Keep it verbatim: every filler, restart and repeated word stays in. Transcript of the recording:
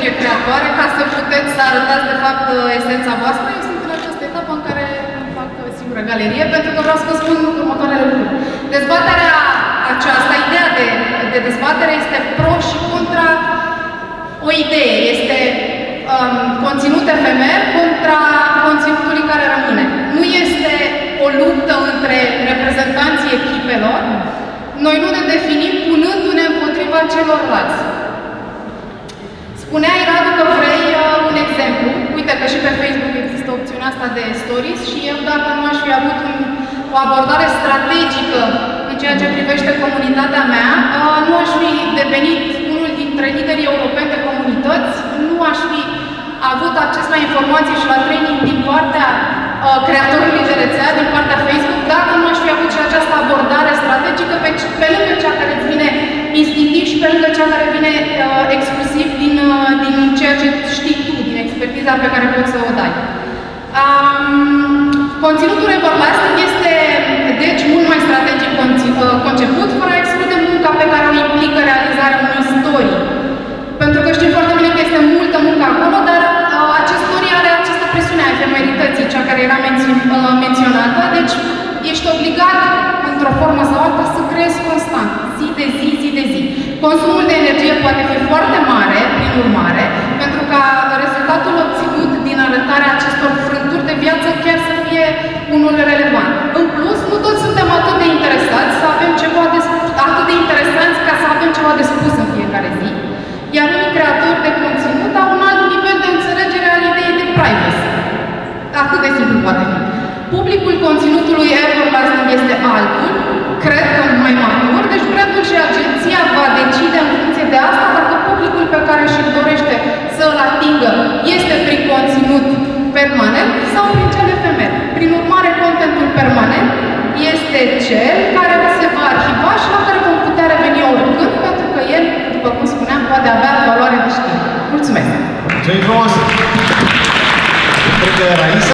energie creatoare ca să puteți să arătați de fapt esența voastră. Eu sunt în această etapă în care îmi fac singură galerie, pentru că vreau să vă spun următoarele lucruri. Dezbaterea aceasta, ideea de, de dezbatere este pro și contra o idee. Este um, conținut efemer contra conținutului care rămâne. Nu este o luptă între reprezentanții echipelor. Noi nu ne definim punându-ne împotriva celorlalți. Spuneai, Radu, că vrei uh, un exemplu. Uite că și pe Facebook există opțiunea asta de stories și eu, dacă nu aș fi avut un, o abordare strategică în ceea ce privește comunitatea mea, uh, nu aș fi devenit unul dintre liderii europeni de comunități, nu aș fi avut acces la informații și la training din partea uh, creatorului de rețea, din partea Facebook, dacă nu aș fi avut și această abordare strategică pe, pe lângă cea care îți vine instinctiv și pe lângă cea care vine uh, exclusiv din, uh, din ceea ce știi tu, din expertiza pe care poți să o dai. Um, conținutul everlasting este, deci, mult mai strategic conceput, fără a exclude munca pe care o implică realizarea unui story. Pentru că știm foarte bine că este multă muncă acolo, dar uh, acest story are această presiune a efemerității, cea care era menț uh, menționată, deci ești obligat, într-o formă sau alta, să creezi constant, zi de zi, zi de zi. Consumul de energie poate fi foarte mare, prin urmare, pentru ca rezultatul obținut din arătarea acestor frânturi de viață chiar să fie unul relevant. În plus, nu toți suntem atât de interesați să avem ceva de spus, atât de interesanți ca să avem ceva de spus în fiecare zi, iar unii creatori de conținut au un alt nivel de înțelegere al ideii de privacy. Atât de simplu poate fi. Publicul conținutului everlasting este altul, cred că mai matur, deci brandul și agenția va decide în funcție de asta dacă publicul pe care și-l dorește să îl atingă este prin conținut permanent sau prin cel efemer. Prin urmare, contentul permanent este cel care se va arhiva și la care vom putea reveni oricând, pentru că el, după cum spuneam, poate avea valoare de știre. Mulțumesc! Mulțumesc frumos! Cred că Raisa